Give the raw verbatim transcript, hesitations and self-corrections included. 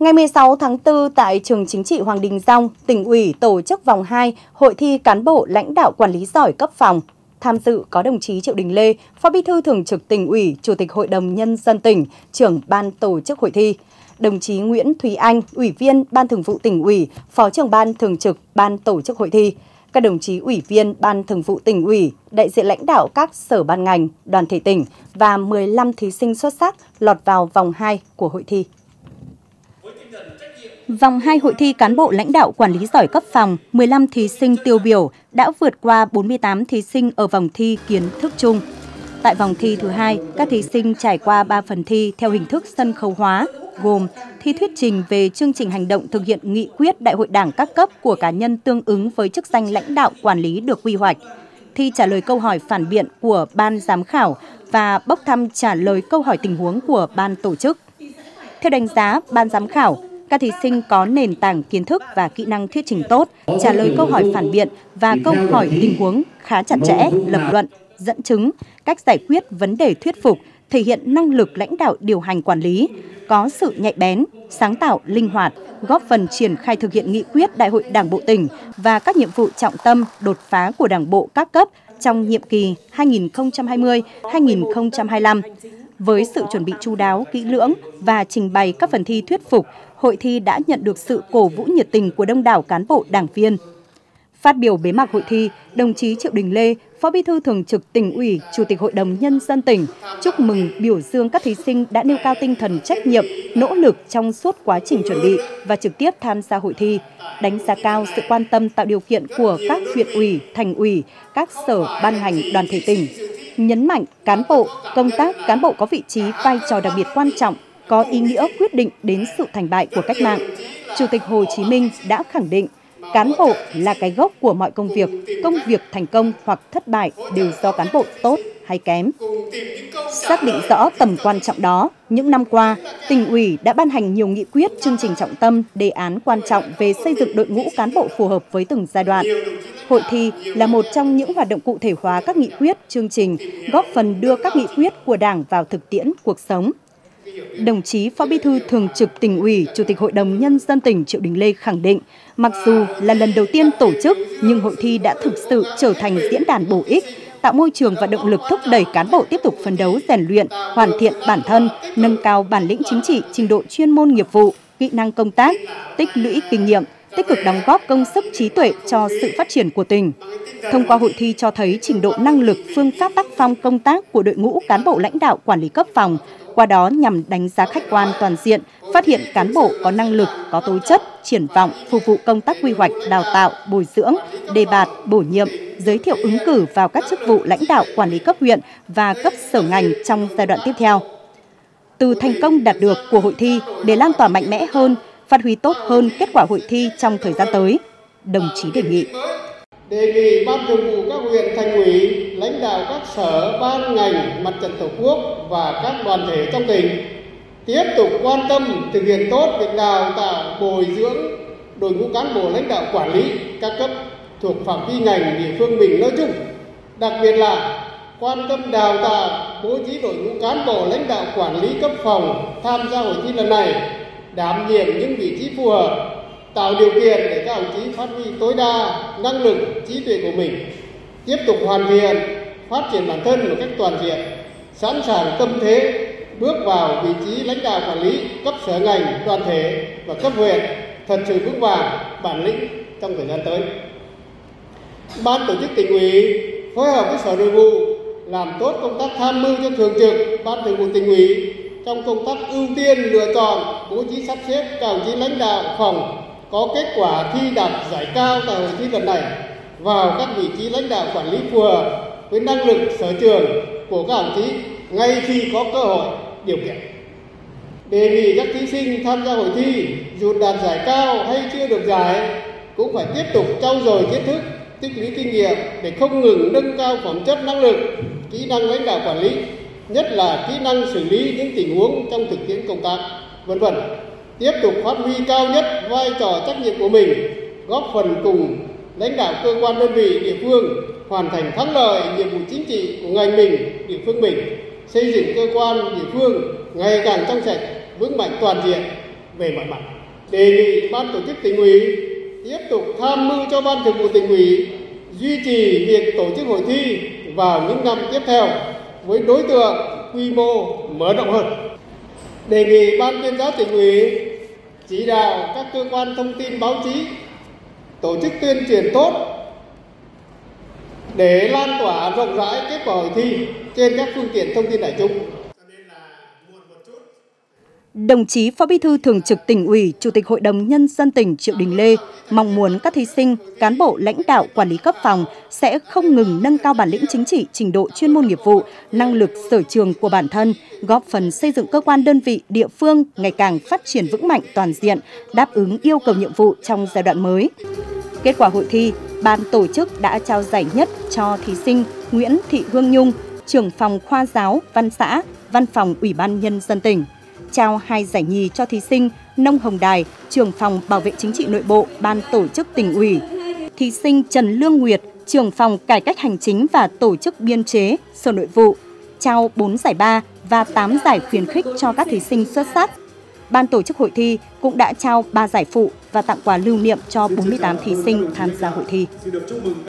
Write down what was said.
Ngày mười sáu tháng tư tại Trường Chính trị Hoàng Đình Dông, Tỉnh ủy tổ chức vòng hai Hội thi cán bộ lãnh đạo quản lý giỏi cấp phòng. Tham dự có đồng chí Triệu Đình Lê, Phó Bí thư Thường trực Tỉnh ủy, Chủ tịch Hội đồng Nhân dân tỉnh, trưởng ban tổ chức hội thi. Đồng chí Nguyễn Thúy Anh, Ủy viên Ban Thường vụ Tỉnh ủy, Phó trưởng Ban Thường trực Ban tổ chức hội thi. Các đồng chí Ủy viên Ban Thường vụ Tỉnh ủy, đại diện lãnh đạo các sở ban ngành, đoàn thể tỉnh và mười lăm thí sinh xuất sắc lọt vào vòng hai của hội thi. Vòng hai hội thi cán bộ lãnh đạo quản lý giỏi cấp phòng, mười lăm thí sinh tiêu biểu đã vượt qua bốn mươi tám thí sinh ở vòng thi kiến thức chung. Tại vòng thi thứ hai, các thí sinh trải qua ba phần thi theo hình thức sân khấu hóa, gồm thi thuyết trình về chương trình hành động thực hiện nghị quyết Đại hội Đảng các cấp của cá nhân tương ứng với chức danh lãnh đạo quản lý được quy hoạch, thi trả lời câu hỏi phản biện của ban giám khảo và bốc thăm trả lời câu hỏi tình huống của ban tổ chức. Theo đánh giá ban giám khảo, các thí sinh có nền tảng kiến thức và kỹ năng thuyết trình tốt, trả lời câu hỏi phản biện và câu hỏi tình huống khá chặt chẽ, lập luận, dẫn chứng, cách giải quyết vấn đề thuyết phục, thể hiện năng lực lãnh đạo điều hành quản lý, có sự nhạy bén, sáng tạo, linh hoạt, góp phần triển khai thực hiện nghị quyết Đại hội Đảng bộ tỉnh và các nhiệm vụ trọng tâm, đột phá của Đảng bộ các cấp trong nhiệm kỳ hai nghìn không trăm hai mươi đến hai nghìn không trăm hai mươi lăm. Với sự chuẩn bị chu đáo, kỹ lưỡng và trình bày các phần thi thuyết phục, hội thi đã nhận được sự cổ vũ nhiệt tình của đông đảo cán bộ đảng viên. Phát biểu bế mạc hội thi, đồng chí Triệu Đình Lê, Phó Bí thư Thường trực Tỉnh ủy, Chủ tịch Hội đồng Nhân dân tỉnh, chúc mừng biểu dương các thí sinh đã nêu cao tinh thần trách nhiệm, nỗ lực trong suốt quá trình chuẩn bị và trực tiếp tham gia hội thi, đánh giá cao sự quan tâm tạo điều kiện của các huyện ủy, thành ủy, các sở ban ngành đoàn thể tỉnh, nhấn mạnh cán bộ, công tác cán bộ có vị trí vai trò đặc biệt quan trọng, có ý nghĩa quyết định đến sự thành bại của cách mạng. Chủ tịch Hồ Chí Minh đã khẳng định, cán bộ là cái gốc của mọi công việc, công việc thành công hoặc thất bại đều do cán bộ tốt hay kém. Xác định rõ tầm quan trọng đó, những năm qua, Tỉnh ủy đã ban hành nhiều nghị quyết, chương trình trọng tâm, đề án quan trọng về xây dựng đội ngũ cán bộ phù hợp với từng giai đoạn. Hội thi là một trong những hoạt động cụ thể hóa các nghị quyết, chương trình, góp phần đưa các nghị quyết của Đảng vào thực tiễn cuộc sống. Đồng chí Phó Bí thư Thường trực Tỉnh ủy, Chủ tịch Hội đồng Nhân dân tỉnh Triệu Đình Lê khẳng định, mặc dù là lần đầu tiên tổ chức, nhưng hội thi đã thực sự trở thành diễn đàn bổ ích, tạo môi trường và động lực thúc đẩy cán bộ tiếp tục phấn đấu rèn luyện, hoàn thiện bản thân, nâng cao bản lĩnh chính trị, trình độ chuyên môn nghiệp vụ, kỹ năng công tác, tích lũy kinh nghiệm, tích cực đóng góp công sức trí tuệ cho sự phát triển của tỉnh. Thông qua hội thi cho thấy trình độ năng lực, phương pháp tác phong công tác của đội ngũ cán bộ lãnh đạo quản lý cấp phòng, qua đó nhằm đánh giá khách quan toàn diện, phát hiện cán bộ có năng lực, có tố chất, triển vọng, phục vụ công tác quy hoạch, đào tạo, bồi dưỡng, đề bạt, bổ nhiệm, giới thiệu ứng cử vào các chức vụ lãnh đạo quản lý cấp huyện và cấp sở ngành trong giai đoạn tiếp theo. Từ thành công đạt được của hội thi để lan tỏa mạnh mẽ hơn, phát huy tốt hơn kết quả hội thi trong thời gian tới, đồng chí đề nghị. Đề nghị Ban Thường vụ các huyện, thành ủy, lãnh đạo các sở, ban, ngành, mặt trận Tổ quốc và các đoàn thể trong tỉnh tiếp tục quan tâm thực hiện tốt việc đào tạo, bồi dưỡng đội ngũ cán bộ lãnh đạo quản lý các cấp thuộc phạm vi ngành địa phương mình nói chung. Đặc biệt là quan tâm đào tạo, bố trí đội ngũ cán bộ lãnh đạo quản lý cấp phòng tham gia hội thi lần này, đảm nhiệm những vị trí phù hợp, tạo điều kiện để các đồng chí phát huy tối đa năng lực, trí tuệ của mình, tiếp tục hoàn thiện, phát triển bản thân một cách toàn diện, sẵn sàng tâm thế bước vào vị trí lãnh đạo quản lý cấp sở ngành, đoàn thể và cấp huyện thật sự vững vàng, bản lĩnh trong thời gian tới. Ban tổ chức Tỉnh ủy phối hợp với Sở Nội vụ làm tốt công tác tham mưu cho Thường trực Ban Thường vụ Tỉnh ủy trong công tác ưu tiên lựa chọn, bố trí sắp xếp các đồng chí lãnh đạo phòng có kết quả thi đạt giải cao tại hội thi lần này vào các vị trí lãnh đạo quản lý phù hợp với năng lực sở trường của các đồng chí ngay khi có cơ hội, điều kiện. Đề nghị các thí sinh tham gia hội thi dù đạt giải cao hay chưa được giải cũng phải tiếp tục trau dồi kiến thức, tích lũy kinh nghiệm để không ngừng nâng cao phẩm chất năng lực, kỹ năng lãnh đạo quản lý, nhất là kỹ năng xử lý những tình huống trong thực tiễn công tác, vân vân. Tiếp tục phát huy cao nhất vai trò trách nhiệm của mình, góp phần cùng lãnh đạo cơ quan đơn vị địa phương hoàn thành thắng lợi nhiệm vụ chính trị của ngành mình, địa phương mình, xây dựng cơ quan địa phương ngày càng trong sạch, vững mạnh toàn diện về mọi mặt. Đề nghị ban tổ chức tỉnh ủy tiếp tục tham mưu cho ban thường vụ tỉnh ủy duy trì việc tổ chức hội thi vào những năm tiếp theo với đối tượng quy mô mở rộng hơn. Đề nghị ban tuyên giáo tỉnh ủy chỉ đạo các cơ quan thông tin báo chí tổ chức tuyên truyền tốt để lan tỏa rộng rãi kết quả hội thi trên các phương tiện thông tin đại chúng. Đồng chí Phó Bí thư Thường trực Tỉnh ủy, Chủ tịch Hội đồng Nhân dân tỉnh Triệu Đình Lê mong muốn các thí sinh, cán bộ lãnh đạo quản lý cấp phòng sẽ không ngừng nâng cao bản lĩnh chính trị, trình độ chuyên môn nghiệp vụ, năng lực sở trường của bản thân, góp phần xây dựng cơ quan đơn vị địa phương ngày càng phát triển vững mạnh toàn diện, đáp ứng yêu cầu nhiệm vụ trong giai đoạn mới. Kết quả hội thi, ban tổ chức đã trao giải nhất cho thí sinh Nguyễn Thị Hương Nhung, trưởng phòng khoa giáo, văn xã, văn phòng Ủy ban Nhân dân tỉnh. Trao hai giải nhì cho thí sinh Nông Hồng Đài, trưởng phòng bảo vệ chính trị nội bộ, ban tổ chức tỉnh ủy. Thí sinh Trần Lương Nguyệt, trưởng phòng cải cách hành chính và tổ chức biên chế, Sở Nội vụ. Trao bốn giải ba và tám giải khuyến khích cho các thí sinh xuất sắc. Ban tổ chức hội thi cũng đã trao ba giải phụ và tặng quà lưu niệm cho bốn mươi tám thí sinh tham gia hội thi.